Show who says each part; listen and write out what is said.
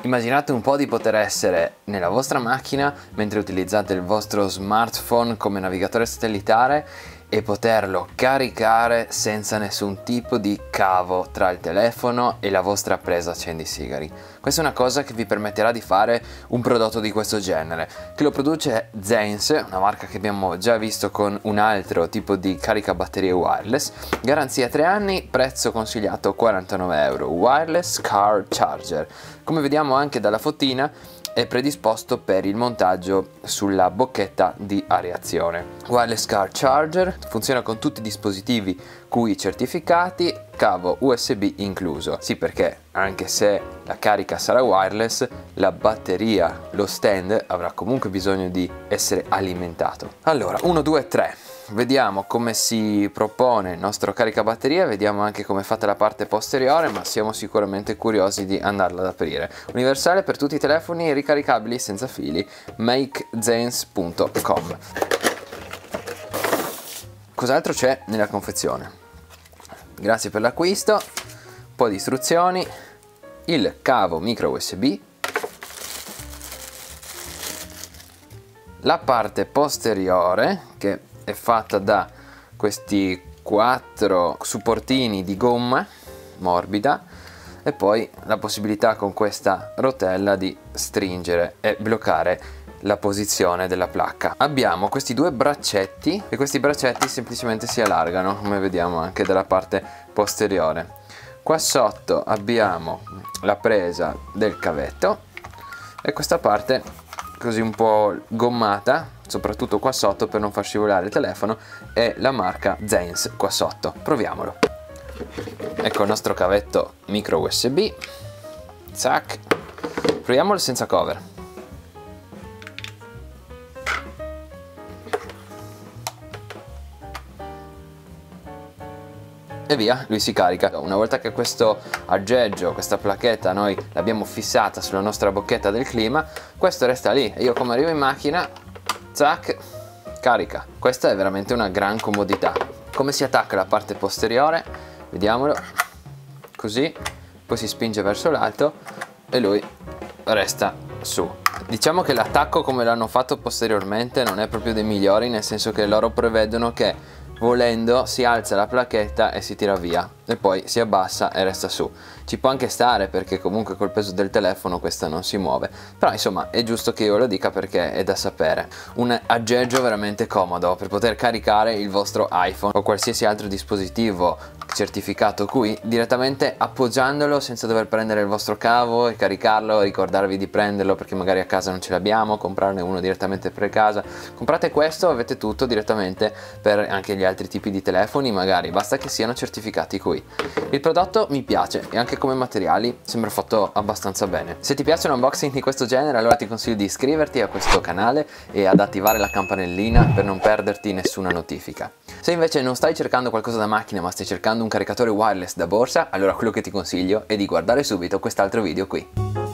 Speaker 1: Immaginate un po' di poter essere nella vostra macchina mentre utilizzate il vostro smartphone come navigatore satellitare e poterlo caricare senza nessun tipo di cavo tra il telefono e la vostra presa accendisigari. Questa è una cosa che vi permetterà di fare un prodotto di questo genere. Chi lo produce è Zainz, una marca che abbiamo già visto con un altro tipo di caricabatterie wireless. Garanzia 3 anni, prezzo consigliato 49 euro. Wireless Car Charger. Come vediamo anche dalla fotina, è predisposto per il montaggio sulla bocchetta di areazione. Wireless Car Charger funziona con tutti i dispositivi QI certificati, cavo USB incluso. Sì, perché anche se la carica sarà wireless, la batteria, lo stand avrà comunque bisogno di essere alimentato. Allora, 1, 2, 3. Vediamo come si propone il nostro caricabatteria, vediamo anche come è fatta la parte posteriore, ma siamo sicuramente curiosi di andarla ad aprire. Universale per tutti i telefoni ricaricabili senza fili, makezainz.com. Cos'altro c'è nella confezione? Grazie per l'acquisto, un po' di istruzioni, il cavo micro USB, la parte posteriore che è fatta da questi 4 supportini di gomma morbida e poi la possibilità con questa rotella di stringere e bloccare la posizione della placca. Abbiamo questi 2 braccetti e questi braccetti semplicemente si allargano, come vediamo anche dalla parte posteriore. Qua sotto abbiamo la presa del cavetto e questa parte così un po' gommata, soprattutto qua sotto per non far scivolare il telefono, e la marca Zainz qua sotto. Proviamolo. Ecco il nostro cavetto micro USB. Zac. Proviamolo senza cover. E via, lui si carica. Una volta che questo aggeggio, questa placchetta noi l'abbiamo fissata sulla nostra bocchetta del clima, questo resta lì e io come arrivo in macchina, zac, carica. Questa è veramente una gran comodità. Come si attacca la parte posteriore? Vediamolo. Così, poi si spinge verso l'alto e lui resta su. Diciamo che l'attacco come l'hanno fatto posteriormente non è proprio dei migliori, nel senso che loro prevedono che volendo si alza la placchetta e si tira via e poi si abbassa e resta su. Ci può anche stare perché comunque col peso del telefono questa non si muove, però insomma è giusto che io lo dica perché è da sapere. Un aggeggio veramente comodo per poter caricare il vostro iPhone o qualsiasi altro dispositivo certificato qui direttamente appoggiandolo senza dover prendere il vostro cavo e caricarlo, ricordarvi di prenderlo perché magari a casa non ce l'abbiamo, comprarne uno direttamente per casa. Comprate questo, avete tutto direttamente per anche gli altri tipi di telefoni, magari basta che siano certificati qui. Il prodotto mi piace e anche come materiali sembra fatto abbastanza bene. Se ti piace un unboxing di questo genere allora ti consiglio di iscriverti a questo canale e ad attivare la campanellina per non perderti nessuna notifica. Se invece non stai cercando qualcosa da macchina ma stai cercando un caricatore wireless da borsa, allora quello che ti consiglio è di guardare subito quest'altro video qui.